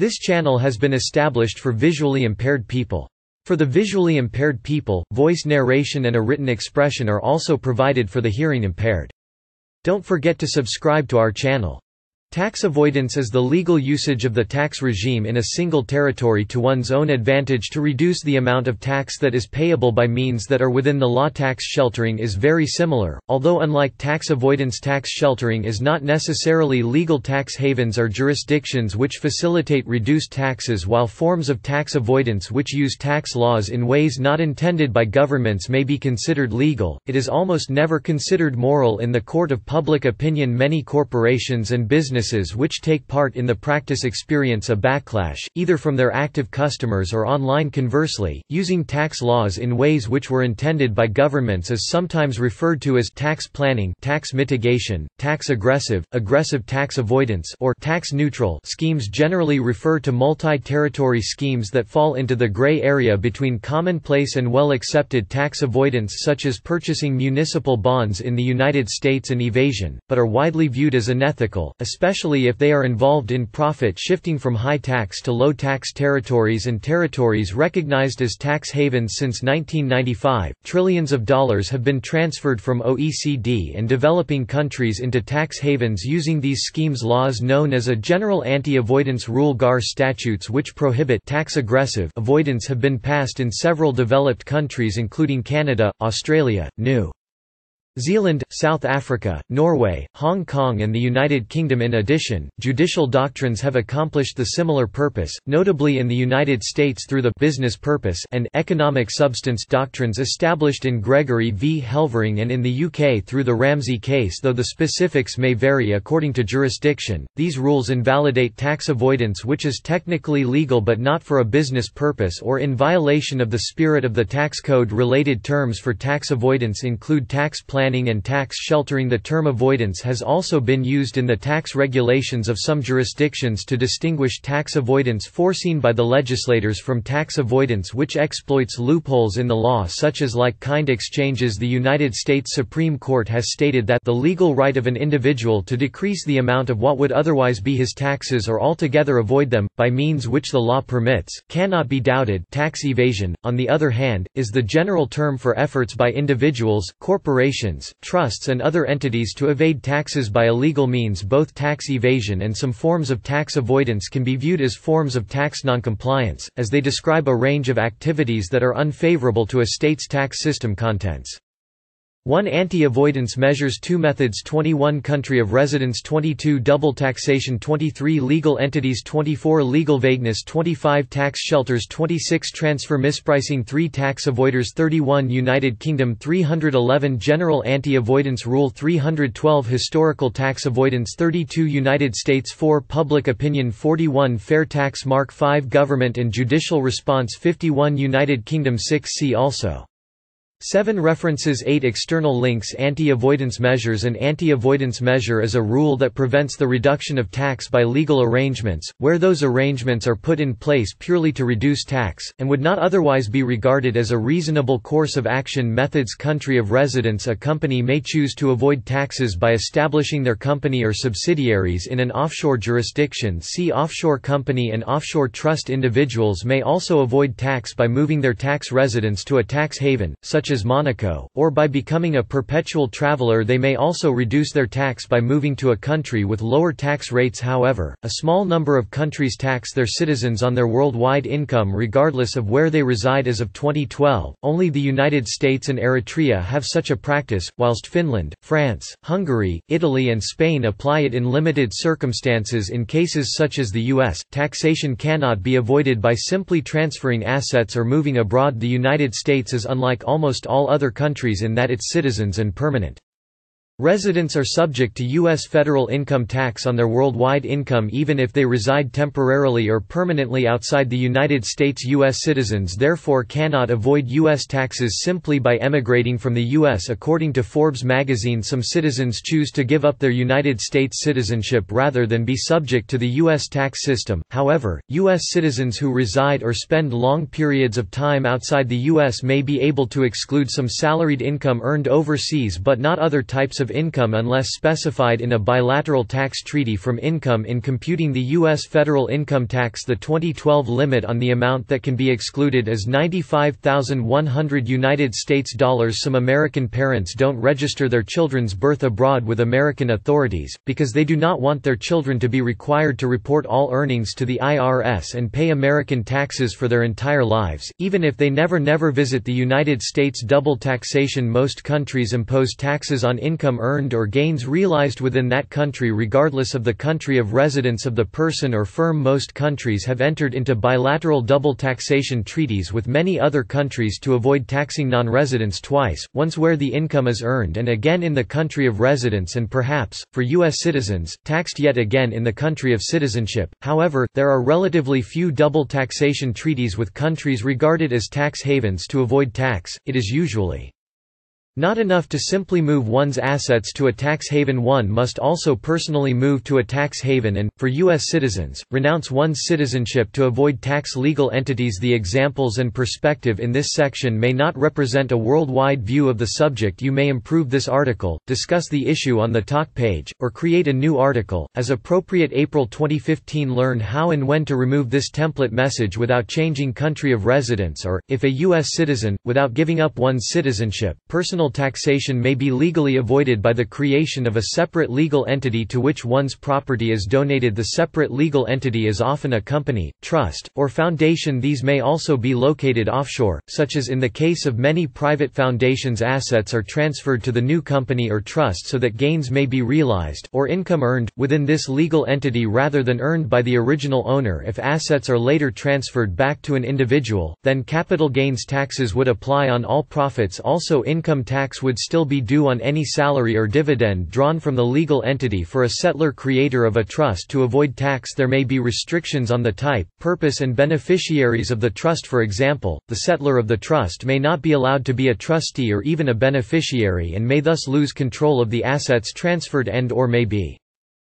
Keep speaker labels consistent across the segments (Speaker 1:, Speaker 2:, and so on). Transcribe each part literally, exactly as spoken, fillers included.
Speaker 1: This channel has been established for visually impaired people. For the visually impaired people, voice narration and a written expression are also provided for the hearing impaired. Don't forget to subscribe to our channel. Tax avoidance is the legal usage of the tax regime in a single territory to one's own advantage to reduce the amount of tax that is payable by means that are within the law. Tax sheltering is very similar, although unlike tax avoidance, tax sheltering is not necessarily legal. Tax havens are jurisdictions which facilitate reduced taxes, while forms of tax avoidance which use tax laws in ways not intended by governments may be considered legal. It is almost never considered moral in the court of public opinion. Many corporations and businesses which take part in the practice experience a backlash, either from their active customers or online. Conversely, using tax laws in ways which were intended by governments is sometimes referred to as tax planning, tax mitigation, tax aggressive, aggressive tax avoidance, or tax neutral schemes. Generally refer to multi-territory schemes that fall into the gray area between commonplace and well-accepted tax avoidance, such as purchasing municipal bonds in the United States, and evasion, but are widely viewed as unethical, especially especially if they are involved in profit shifting from high-tax to low-tax territories and territories recognized as tax havens. Since nineteen ninety-five, trillions of dollars have been transferred from O E C D and developing countries into tax havens using these schemes. Laws known as a General Anti-Avoidance Rule (G A R) statutes which prohibit tax-aggressive avoidance have been passed in several developed countries including Canada, Australia, New Zealand, South Africa, Norway, Hong Kong and the United Kingdom. In addition, judicial doctrines have accomplished the similar purpose, notably in the United States through the business purpose and economic substance doctrines established in Gregory v Helvering, and in the U K through the Ramsey case. Though the specifics may vary according to jurisdiction, these rules invalidate tax avoidance which is technically legal but not for a business purpose or in violation of the spirit of the tax code. Related terms for tax avoidance include tax planning Planning and tax sheltering. The term avoidance has also been used in the tax regulations of some jurisdictions to distinguish tax avoidance foreseen by the legislators from tax avoidance which exploits loopholes in the law, such as like-kind exchanges. The United States Supreme Court has stated that the legal right of an individual to decrease the amount of what would otherwise be his taxes or altogether avoid them, by means which the law permits, cannot be doubted. Tax evasion, on the other hand, is the general term for efforts by individuals, corporations, trusts and other entities to evade taxes by illegal means. Both tax evasion and some forms of tax avoidance can be viewed as forms of tax noncompliance, as they describe a range of activities that are unfavorable to a state's tax system contents. one Anti-avoidance measures. two Methods. twenty-one Country of residence. twenty-two Double taxation. twenty-three Legal entities. twenty-four Legal vagueness. twenty-five Tax shelters. twenty-six Transfer mispricing. three Tax avoiders. thirty-one United Kingdom. three hundred eleven General Anti-Avoidance Rule. three hundred twelve Historical tax avoidance. thirty-two United States. four Public opinion. forty-one Fair tax. Mark. five Government and judicial response. fifty-one United Kingdom. six See also. seven References. eight External links. Anti-avoidance measures. An anti-avoidance measure is a rule that prevents the reduction of tax by legal arrangements, where those arrangements are put in place purely to reduce tax, and would not otherwise be regarded as a reasonable course of action. Methods. Country of residence. A company may choose to avoid taxes by establishing their company or subsidiaries in an offshore jurisdiction. See offshore company and offshore trust. Individuals may also avoid tax by moving their tax residence to a tax haven, such as Monaco, or by becoming a perpetual traveler. They may also reduce their tax by moving to a country with lower tax rates. However, a small number of countries tax their citizens on their worldwide income regardless of where they reside. As of twenty twelve, only the United States and Eritrea have such a practice, whilst Finland, France, Hungary, Italy and Spain apply it in limited circumstances. In cases such as the U S, taxation cannot be avoided by simply transferring assets or moving abroad. The United States is unlike almost all other countries in that its citizens and permanent residents are subject to U S federal income tax on their worldwide income even if they reside temporarily or permanently outside the United States. U S citizens therefore cannot avoid U S taxes simply by emigrating from the U S. According to Forbes magazine, some citizens choose to give up their United States citizenship rather than be subject to the U S tax system. However, U S citizens who reside or spend long periods of time outside the U S may be able to exclude some salaried income earned overseas but not other types of income unless specified in a bilateral tax treaty from income in computing the U S federal income tax. The twenty twelve limit on the amount that can be excluded is ninety-five thousand one hundred United States dollars. Some American parents don't register their children's birth abroad with American authorities, because they do not want their children to be required to report all earnings to the I R S and pay American taxes for their entire lives, even if they never never visit the United States. Double taxation. Most countries impose taxes on income earned or gains realized within that country regardless of the country of residence of the person or firm. Most countries have entered into bilateral double taxation treaties with many other countries to avoid taxing non-residents twice, once where the income is earned and again in the country of residence, and perhaps, for U S citizens, taxed yet again in the country of citizenship. However, there are relatively few double taxation treaties with countries regarded as tax havens to avoid tax. It is usually not enough to simply move one's assets to a tax haven. One must also personally move to a tax haven and, for U S citizens, renounce one's citizenship to avoid tax. Legal entities. The examples and perspective in this section may not represent a worldwide view of the subject. You may improve this article, discuss the issue on the talk page, or create a new article, as appropriate. April twenty fifteen. Learn how and when to remove this template message without changing country of residence or, if a U S citizen, without giving up one's citizenship. Personal taxation may be legally avoided by the creation of a separate legal entity to which one's property is donated. The separate legal entity is often a company, trust, or foundation. These may also be located offshore, such as in the case of many private foundations. Assets are transferred to the new company or trust so that gains may be realized, or income earned, within this legal entity rather than earned by the original owner. If assets are later transferred back to an individual, then capital gains taxes would apply on all profits. Also, income tax would still be due on any salary or dividend drawn from the legal entity. For a settler creator of a trust to avoid tax, there may be restrictions on the type, purpose and beneficiaries of the trust. For example, the settler of the trust may not be allowed to be a trustee or even a beneficiary and may thus lose control of the assets transferred and or may be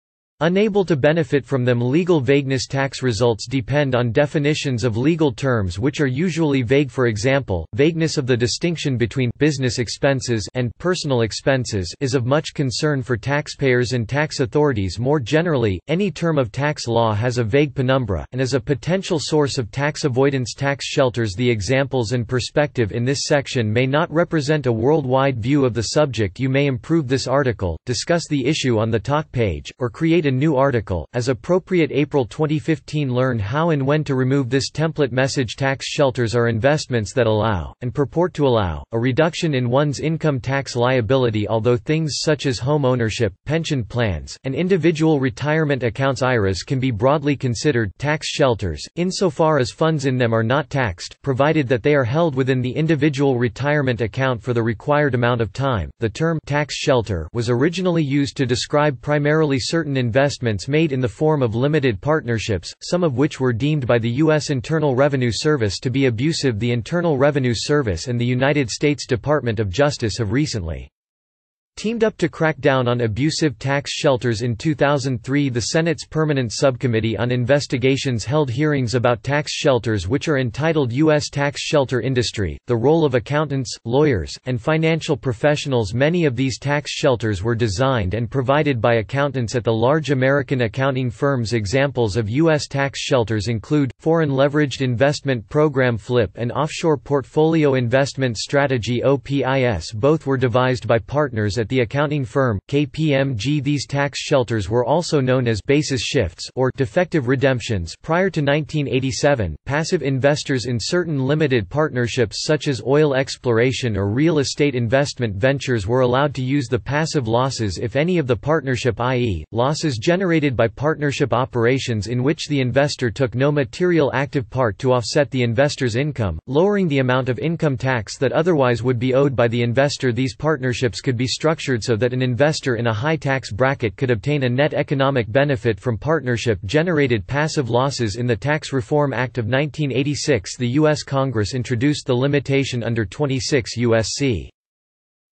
Speaker 1: unable to benefit from them. Legal vagueness. Tax results depend on definitions of legal terms which are usually vague. For example, vagueness of the distinction between business expenses and personal expenses is of much concern for taxpayers and tax authorities. More generally, any term of tax law has a vague penumbra, and is a potential source of tax avoidance. Tax shelters. The examples and perspective in this section may not represent a worldwide view of the subject. You may improve this article, discuss the issue on the talk page, or create a new article, as appropriate. April twenty fifteen. Learn how and when to remove this template message. Tax shelters are investments that allow, and purport to allow, a reduction in one's income tax liability. Although things such as home ownership, pension plans, and individual retirement accounts I R As can be broadly considered tax shelters, insofar as funds in them are not taxed, provided that they are held within the individual retirement account for the required amount of time. The term tax shelter was originally used to describe primarily certain investments investments made in the form of limited partnerships, some of which were deemed by the U S Internal Revenue Service to be abusive. The Internal Revenue Service and the United States Department of Justice have recently teamed up to crack down on abusive tax shelters. In two thousand three, the Senate's Permanent Subcommittee on Investigations held hearings about tax shelters, which are entitled U S Tax Shelter Industry, the Role of Accountants, Lawyers, and Financial Professionals. Many of these tax shelters were designed and provided by accountants at the large American accounting firms. Examples of U S tax shelters include Foreign Leveraged Investment Program FLIP and Offshore Portfolio Investment Strategy O P I S. Both were devised by partners at the accounting firm, K P M G. These tax shelters were also known as basis shifts or defective redemptions. Prior to nineteen eighty-seven, passive investors in certain limited partnerships such as oil exploration or real estate investment ventures were allowed to use the passive losses, if any, of the partnership, that is, losses generated by partnership operations in which the investor took no material active part, to offset the investor's income, lowering the amount of income tax that otherwise would be owed by the investor. These partnerships could be structured so that an investor in a high tax bracket could obtain a net economic benefit from partnership-generated passive losses. In the Tax Reform Act of nineteen eighty-six, the U S Congress introduced the limitation under twenty-six U S C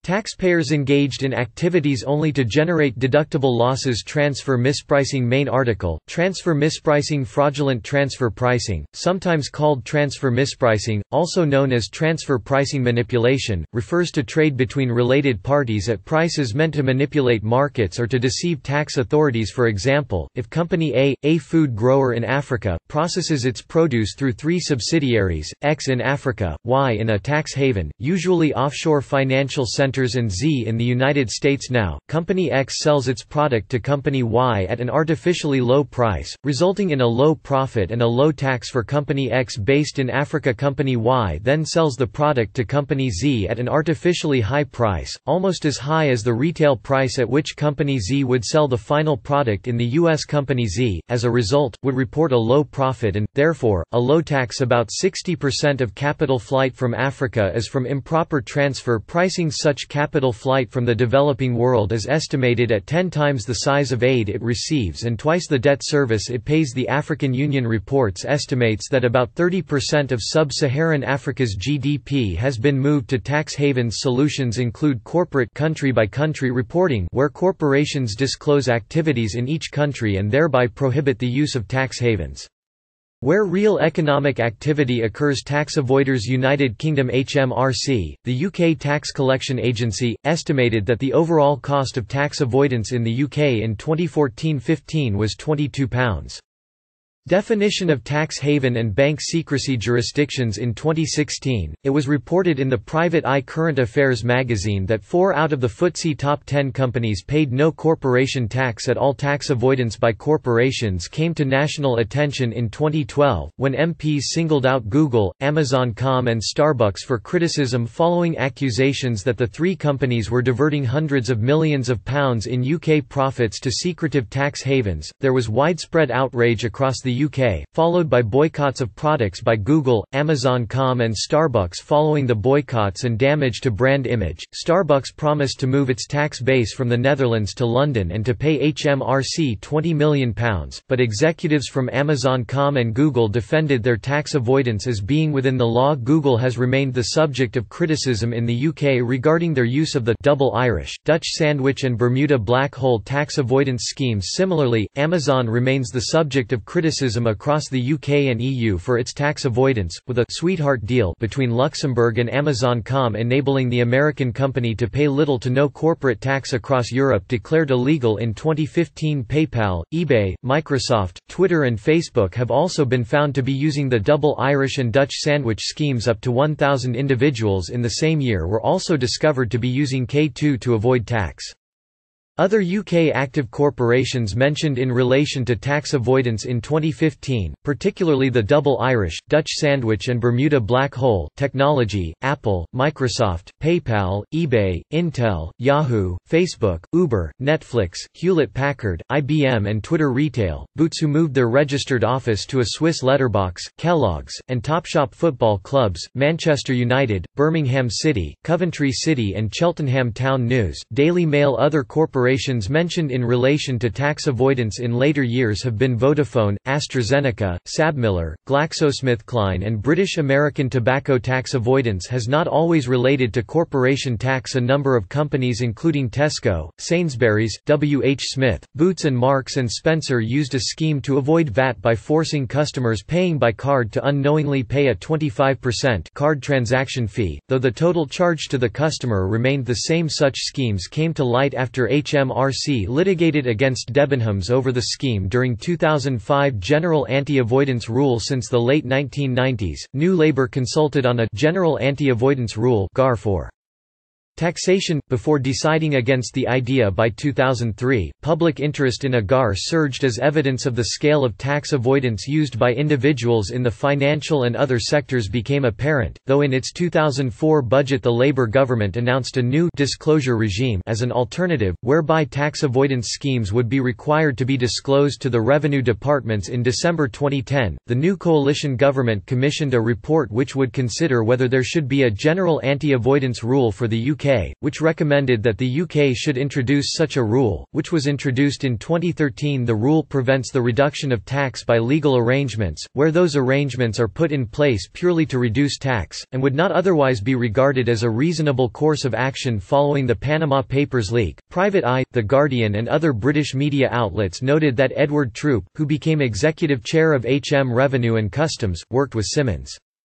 Speaker 1: Taxpayers engaged in activities only to generate deductible losses. Transfer mispricing. Main article, Transfer mispricing. Fraudulent transfer pricing, sometimes called transfer mispricing, also known as transfer pricing manipulation, refers to trade between related parties at prices meant to manipulate markets or to deceive tax authorities. For example, if Company A, a food grower in Africa, processes its produce through three subsidiaries, X in Africa, Y in a tax haven, usually offshore financial centers, and Z in the United States. Now, Company X sells its product to Company Y at an artificially low price, resulting in a low profit and a low tax for Company X based in Africa. Company Y then sells the product to Company Z at an artificially high price, almost as high as the retail price at which Company Z would sell the final product in the U S. Company Z, as a result, would report a low profit and, therefore, a low tax. About sixty percent of capital flight from Africa is from improper transfer pricing. Such capital flight from the developing world is estimated at ten times the size of aid it receives and twice the debt service it pays. The African Union reports estimates that about thirty percent of sub-Saharan Africa's G D P has been moved to tax havens. Solutions include corporate country-by-country reporting, where corporations disclose activities in each country and thereby prohibit the use of tax havens. Where real economic activity occurs. Tax avoiders. United Kingdom. H M R C, the U K Tax Collection Agency, estimated that the overall cost of tax avoidance in the U K in twenty fourteen fifteen was twenty-two pounds. Definition of tax haven and bank secrecy jurisdictions. In twenty sixteen, it was reported in the Private Eye Current Affairs magazine that four out of the F T S E top ten companies paid no corporation tax at all. Tax avoidance by corporations came to national attention in twenty twelve, when M Ps singled out Google, Amazon dot com and Starbucks for criticism following accusations that the three companies were diverting hundreds of millions of pounds in U K profits to secretive tax havens. There was widespread outrage across the U K, followed by boycotts of products by Google, Amazon dot com and Starbucks. Following the boycotts and damage to brand image, Starbucks promised to move its tax base from the Netherlands to London and to pay H M R C twenty million pounds, but executives from Amazon dot com and Google defended their tax avoidance as being within the law. Google has remained the subject of criticism in the U K regarding their use of the double Irish, Dutch sandwich and Bermuda black hole tax avoidance schemes. Similarly, Amazon remains the subject of criticism across the U K and E U for its tax avoidance, with a «sweetheart deal» between Luxembourg and Amazon dot com enabling the American company to pay little to no corporate tax across Europe declared illegal in twenty fifteen. PayPal, eBay, Microsoft, Twitter and Facebook have also been found to be using the double Irish and Dutch sandwich schemes. Up to one thousand individuals in the same year were also discovered to be using K two to avoid tax. Other U K active corporations mentioned in relation to tax avoidance in twenty fifteen, particularly the double Irish, Dutch sandwich and Bermuda black hole technology, Apple, Microsoft, PayPal, eBay, Intel, Yahoo, Facebook, Uber, Netflix, Hewlett-Packard, I B M and Twitter Retail, Boots who moved their registered office to a Swiss letterbox, Kellogg's, and Topshop football clubs, Manchester United, Birmingham City, Coventry City and Cheltenham Town News, Daily Mail. Other corporations mentioned in relation to tax avoidance in later years have been Vodafone, AstraZeneca, Sabmiller, GlaxoSmithKline and British American Tobacco. Tax avoidance has not always related to corporation tax. A number of companies including Tesco, Sainsbury's, W H Smith, Boots and Marks and Spencer used a scheme to avoid V A T by forcing customers paying by card to unknowingly pay a twenty-five percent card transaction fee, though the total charge to the customer remained the same. Such schemes came to light after H M R C litigated against Debenhams over the scheme during two thousand five general anti-avoidance rule. Since the late nineteen nineties, New Labour consulted on a general anti-avoidance rule (G A R) for taxation. Before deciding against the idea by two thousand three, public interest in a G A R surged as evidence of the scale of tax avoidance used by individuals in the financial and other sectors became apparent, though in its two thousand four budget the Labour government announced a new disclosure regime as an alternative, whereby tax avoidance schemes would be required to be disclosed to the revenue departments. In December twenty ten, the new coalition government commissioned a report which would consider whether there should be a general anti-avoidance rule for the U K. K, which recommended that the U K should introduce such a rule, which was introduced in twenty thirteen. The rule prevents the reduction of tax by legal arrangements, where those arrangements are put in place purely to reduce tax, and would not otherwise be regarded as a reasonable course of action. Following the Panama Papers leak, Private Eye, The Guardian and other British media outlets noted that Edward Troop, who became executive chair of H M Revenue and Customs, worked with Simmons.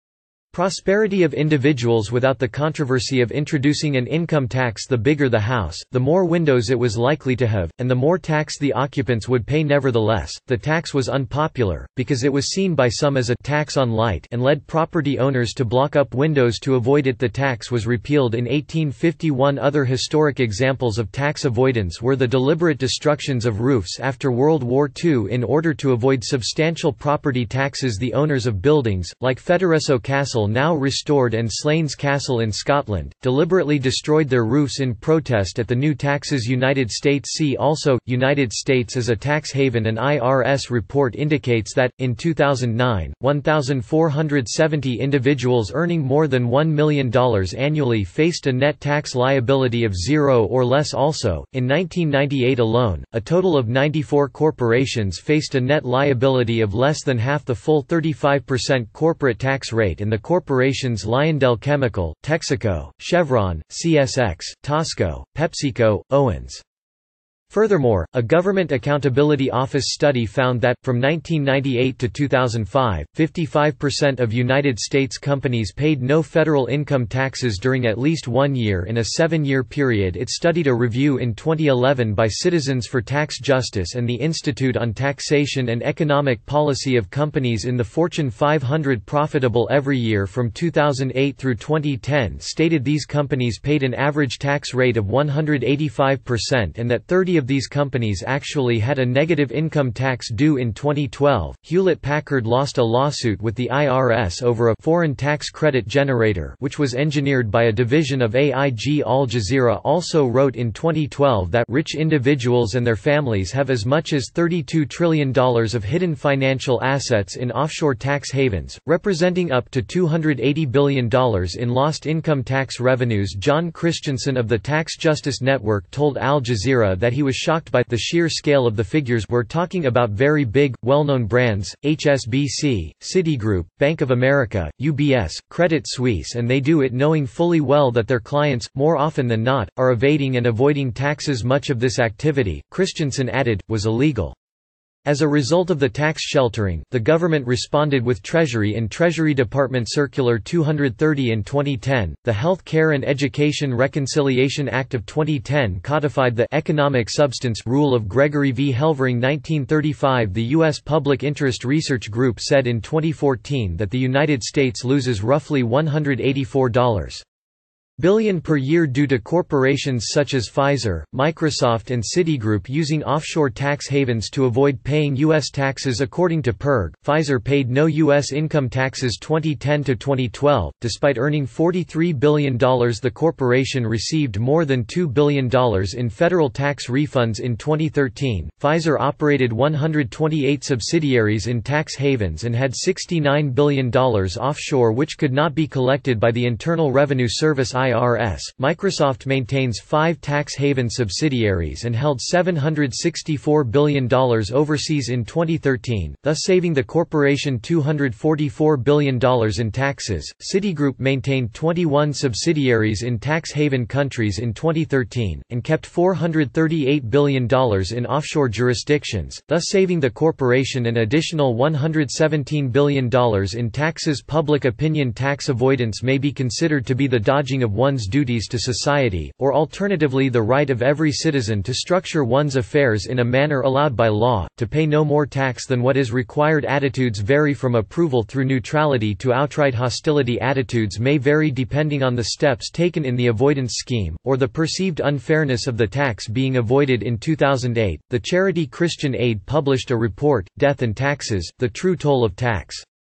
Speaker 1: Prosperity of individuals without the controversy of introducing an income tax. The bigger the house, the more windows it was likely to have, and the more tax the occupants would pay. Nevertheless, the tax was unpopular, because it was seen by some as a tax on light and led property owners to block up windows to avoid it. The tax was repealed in eighteen fifty-one. Other historic examples of tax avoidance were the deliberate destructions of roofs after World War Two in order to avoid substantial property taxes. The owners of buildings, like Federesso Castle, now restored, and Slains Castle in Scotland, deliberately destroyed their roofs in protest at the new taxes. United States. See also, United States as a tax haven. An I R S report indicates that, in two thousand nine, one thousand four hundred seventy individuals earning more than one million dollars annually faced a net tax liability of zero or less. Also, in nineteen ninety-eight alone, a total of ninety-four corporations faced a net liability of less than half the full thirty-five percent corporate tax rate, and the corporations Lyondell Chemical, Texaco, Chevron, C S X, Tosco, PepsiCo, Owens. Furthermore, a Government Accountability Office study found that, from nineteen ninety-eight to two thousand five, fifty-five percent of United States companies paid no federal income taxes during at least one year in a seven-year period. It studied a review in twenty eleven by Citizens for Tax Justice and the Institute on Taxation and Economic Policy of companies in the Fortune five hundred profitable every year from two thousand eight through twenty ten stated these companies paid an average tax rate of one hundred eighty-five percent and that thirty of these companies actually had a negative income tax due. In twenty twelve, Hewlett-Packard lost a lawsuit with the I R S over a foreign tax credit generator which was engineered by a division of A I G. Al Jazeera also wrote in twenty twelve that rich individuals and their families have as much as thirty-two trillion dollars of hidden financial assets in offshore tax havens, representing up to two hundred eighty billion dollars in lost income tax revenues. John Christensen of the Tax Justice Network told Al Jazeera that he was shocked by the sheer scale of the figures. We're talking about very big, well-known brands, H S B C, Citigroup, Bank of America, U B S, Credit Suisse, and they do it knowing fully well that their clients, more often than not, are evading and avoiding taxes. Much of this activity, Christensen added, was illegal. As a result of the tax sheltering, the government responded with Treasury and Treasury Department Circular two hundred thirty in twenty ten. The Health Care and Education Reconciliation Act of twenty ten codified the economic substance rule of Gregory v. Helvering nineteen thirty-five. The U S Public Interest Research Group said in twenty fourteen that the United States loses roughly one hundred eighty-four billion dollars per year due to corporations such as Pfizer, Microsoft and Citigroup using offshore tax havens to avoid paying U S taxes. According to P R G, Pfizer paid no U S income taxes twenty ten to twenty twelve, despite earning forty-three billion dollars. The corporation received more than two billion dollars in federal tax refunds in twenty thirteen. Pfizer operated one hundred twenty-eight subsidiaries in tax havens and had sixty-nine billion dollars offshore which could not be collected by the Internal Revenue Service I R S. Microsoft maintains five tax haven subsidiaries and held seven hundred sixty-four billion dollars overseas in twenty thirteen, thus saving the corporation two hundred forty-four billion dollars in taxes. Citigroup maintained twenty-one subsidiaries in tax haven countries in twenty thirteen, and kept four hundred thirty-eight billion dollars in offshore jurisdictions, thus saving the corporation an additional one hundred seventeen billion dollars in taxes. Public opinion tax avoidance may be considered to be the dodging of one's duties to society, or alternatively the right of every citizen to structure one's affairs in a manner allowed by law, to pay no more tax than what is required. Attitudes vary from approval through neutrality to outright hostility. Attitudes may vary depending on the steps taken in the avoidance scheme, or the perceived unfairness of the tax being avoided. In two thousand eight, the charity Christian Aid published a report, Death and Taxes: The True Toll of Tax.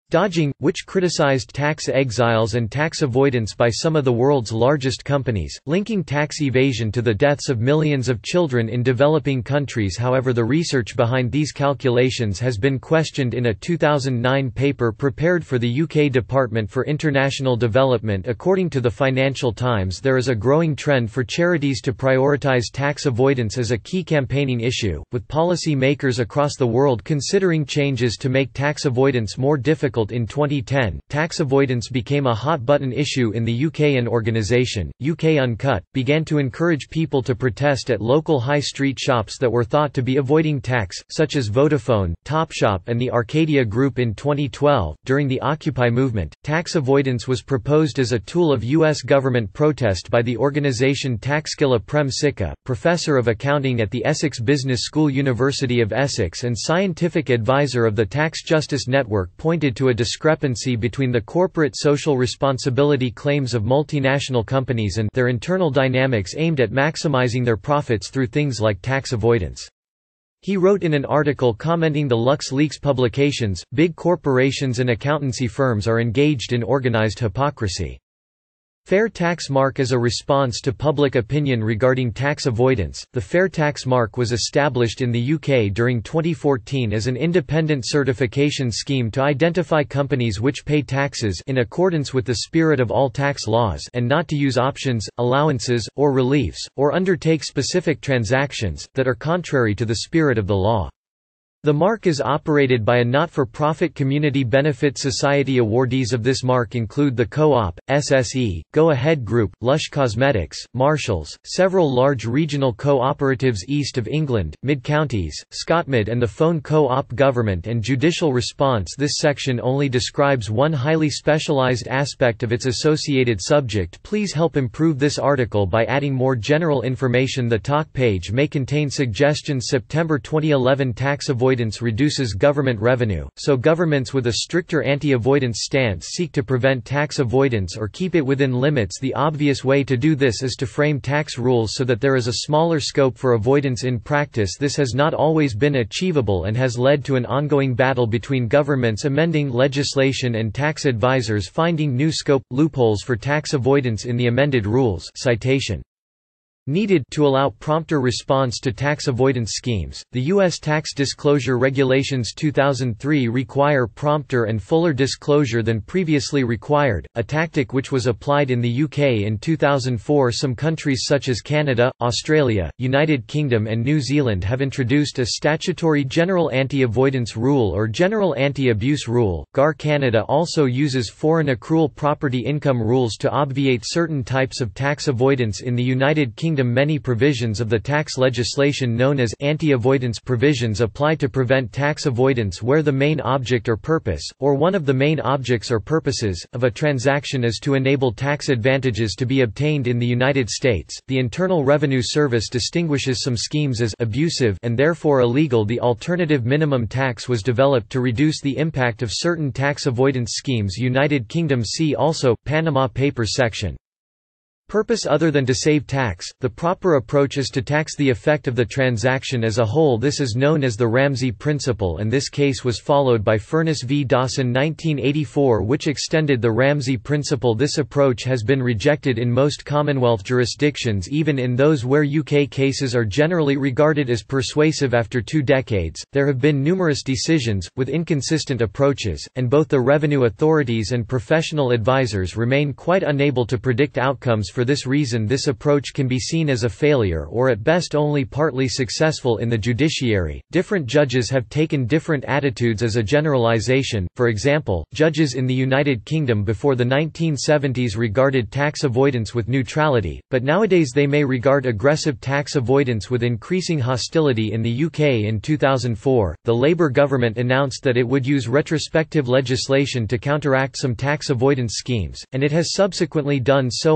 Speaker 1: Dodging, which criticized tax exiles and tax avoidance by some of the world's largest companies, linking tax evasion to the deaths of millions of children in developing countries. However, the research behind these calculations has been questioned in a two thousand nine paper prepared for the U K Department for International Development. According to the Financial Times, there is a growing trend for charities to prioritize tax avoidance as a key campaigning issue, with policy makers across the world considering changes to make tax avoidance more difficult. In twenty ten, tax avoidance became a hot-button issue in the U K. An organisation, U K Uncut, began to encourage people to protest at local high street shops that were thought to be avoiding tax, such as Vodafone, Topshop and the Arcadia Group. In twenty twelve, during the Occupy movement, tax avoidance was proposed as a tool of U S government protest by the organisation Taxkilla Prem Sikka, professor of accounting at the Essex Business School, University of Essex and scientific advisor of the Tax Justice Network, pointed to a discrepancy between the corporate social responsibility claims of multinational companies and their internal dynamics aimed at maximizing their profits through things like tax avoidance. He wrote in an article commenting the LuxLeaks publications, big corporations and accountancy firms are engaged in organized hypocrisy. Fair tax mark. As a response to public opinion regarding tax avoidance, the Fair Tax Mark was established in the U K during twenty fourteen as an independent certification scheme to identify companies which pay taxes in accordance with the spirit of all tax laws and not to use options, allowances, or reliefs, or undertake specific transactions, that are contrary to the spirit of the law. The mark is operated by a not-for-profit community benefit society. Awardees of this mark include the Co-op, S S E, Go Ahead Group, Lush Cosmetics, Marshalls, several large regional co-operatives east of England, Mid-Counties, Scotmid and the Phone Co-op. Government and judicial response. This section only describes one highly specialized aspect of its associated subject. Please help improve this article by adding more general information. The talk page may contain suggestions. September twenty eleven Tax avoidance reduces government revenue, so governments with a stricter anti-avoidance stance seek to prevent tax avoidance or keep it within limits. The obvious way to do this is to frame tax rules so that there is a smaller scope for avoidance. In practice, this has not always been achievable and has led to an ongoing battle between governments amending legislation and tax advisors finding new scope, loopholes for tax avoidance in the amended rules. Citation needed to allow prompter response to tax avoidance schemes. The U S Tax Disclosure Regulations two thousand three require prompter and fuller disclosure than previously required, a tactic which was applied in the U K in two thousand four. Some countries such as Canada, Australia, United Kingdom and New Zealand have introduced a statutory General Anti-Avoidance Rule or General Anti-Abuse Rule. G A R Canada also uses foreign accrual property income rules to obviate certain types of tax avoidance. In the United Kingdom, many provisions of the tax legislation known as anti-avoidance provisions apply to prevent tax avoidance where the main object or purpose, or one of the main objects or purposes, of a transaction is to enable tax advantages to be obtained in the United States. The Internal Revenue Service distinguishes some schemes as abusive and therefore illegal. The alternative minimum tax was developed to reduce the impact of certain tax avoidance schemes. United Kingdom. See also Panama Papers section. Purpose other than to save tax. The proper approach is to tax the effect of the transaction as a whole. This is known as the Ramsey Principle, and this case was followed by Furness v Dawson nineteen eighty-four, which extended the Ramsey Principle. This approach has been rejected in most Commonwealth jurisdictions, even in those where U K cases are generally regarded as persuasive. After two decades, there have been numerous decisions, with inconsistent approaches, and both the revenue authorities and professional advisors remain quite unable to predict outcomes. For this reason, this approach can be seen as a failure or at best only partly successful in the judiciary. Different judges have taken different attitudes as a generalization. For example, judges in the United Kingdom before the nineteen seventies regarded tax avoidance with neutrality, but nowadays they may regard aggressive tax avoidance with increasing hostility. In the U K in two thousand four, the Labour government announced that it would use retrospective legislation to counteract some tax avoidance schemes, and it has subsequently done so on a few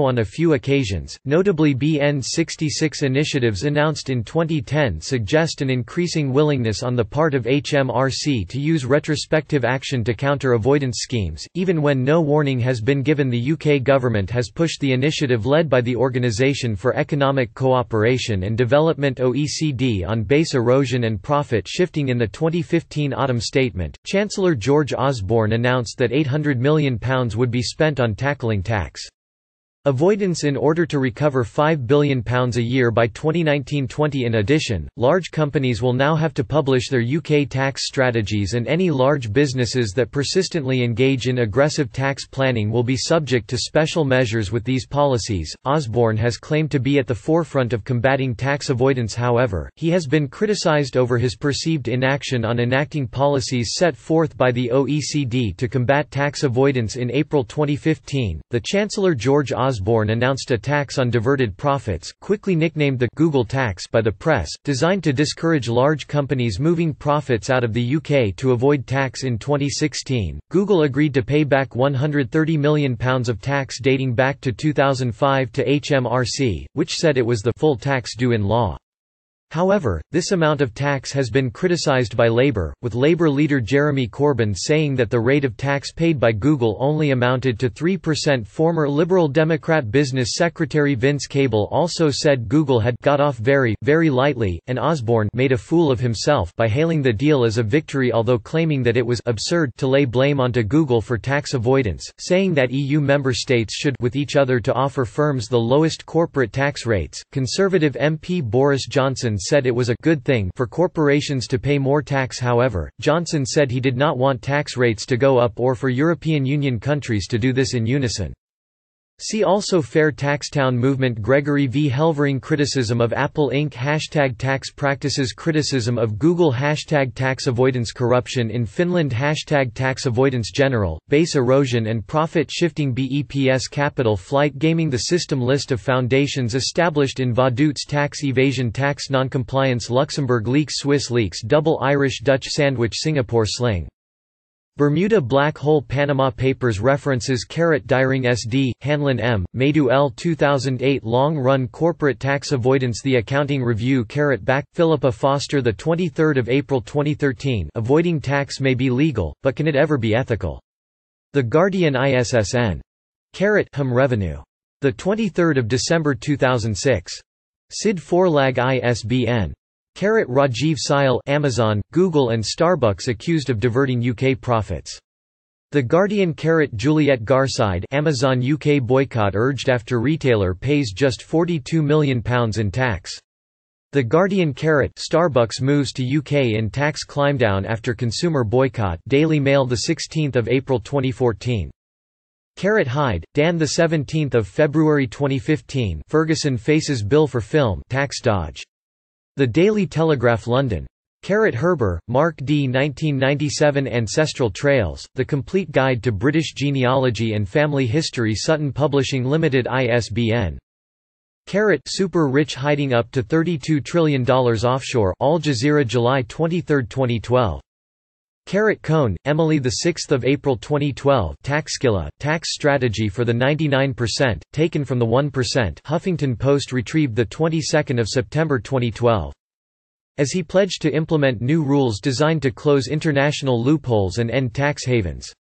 Speaker 1: few occasions, notably B N sixty-six initiatives announced in twenty ten suggest an increasing willingness on the part of H M R C to use retrospective action to counter avoidance schemes. Even when no warning has been given, the U K government has pushed the initiative led by the Organisation for Economic Cooperation and Development O E C D on base erosion and profit shifting. In the twenty fifteen autumn statement, Chancellor George Osborne announced that eight hundred million pounds would be spent on tackling tax avoidance in order to recover five billion pounds a year by twenty nineteen twenty. In addition, large companies will now have to publish their U K tax strategies, and any large businesses that persistently engage in aggressive tax planning will be subject to special measures with these policies. Osborne has claimed to be at the forefront of combating tax avoidance. However, he has been criticised over his perceived inaction on enacting policies set forth by the O E C D to combat tax avoidance. In April twenty fifteen, the Chancellor George Osborne Osborne announced a tax on diverted profits, quickly nicknamed the Google tax by the press, designed to discourage large companies moving profits out of the U K to avoid tax. In twenty sixteen, Google agreed to pay back one hundred thirty million pounds of tax dating back to two thousand five to H M R C, which said it was the full tax due in law. However, this amount of tax has been criticised by Labour, with Labour leader Jeremy Corbyn saying that the rate of tax paid by Google only amounted to three percent. Former Liberal Democrat Business Secretary Vince Cable also said Google had got off very, very lightly, and Osborne made a fool of himself by hailing the deal as a victory, although claiming that it was absurd to lay blame onto Google for tax avoidance, saying that E U member states should with each other to offer firms the lowest corporate tax rates. Conservative M P Boris Johnson said it was a good thing for corporations to pay more tax. However, Johnson said he did not want tax rates to go up or for European Union countries to do this in unison. See also Fair Taxtown movement. Gregory V. Helvering criticism of Apple Incorporated. Hashtag tax practices. Criticism of Google. Hashtag tax avoidance. Corruption in Finland. Hashtag tax avoidance. General, base erosion and profit shifting. B E P S Capital Flight Gaming. The system. List of foundations established in Vaduz. Tax evasion. Tax noncompliance. Luxembourg leaks. Swiss leaks. Double Irish Dutch sandwich. Singapore sling. Bermuda Black Hole. Panama Papers. References. Deiring S D, Hanlon M., Madu L. two thousand eight. Long-run corporate tax avoidance. The Accounting Review. Back, Philippa Foster. The twenty-third of April twenty thirteen. Avoiding tax may be legal, but can it ever be ethical? The Guardian. I S S N. Hum Revenue. The twenty-third of December two thousand six. Sid Forlag. I S B N. Rajiv Syal. Amazon, Google and Starbucks accused of diverting U K profits. The Guardian. Juliet Garside. Amazon U K boycott urged after retailer pays just forty-two million pounds in tax. The Guardian. Starbucks moves to U K in tax climbdown after consumer boycott. Daily Mail. The sixteenth of April twenty fourteen. Hyde, Dan. The seventeenth of February twenty fifteen. Ferguson faces bill for film tax dodge. The Daily Telegraph. London. Herber, Mark D. nineteen ninety-seven. Ancestral Trails, The Complete Guide to British Genealogy and Family History. Sutton Publishing Limited. I S B N. Super Rich Hiding Up to thirty-two trillion dollars Offshore. Al Jazeera. July twenty-third twenty twelve. Cohn, Emily. The sixth of April twenty twelve. Taxkilla, Tax Strategy for the ninety-nine percent, taken from the one percent. Huffington Post. Retrieved the twenty-second of September twenty twelve. As he pledged to implement new rules designed to close international loopholes and end tax havens.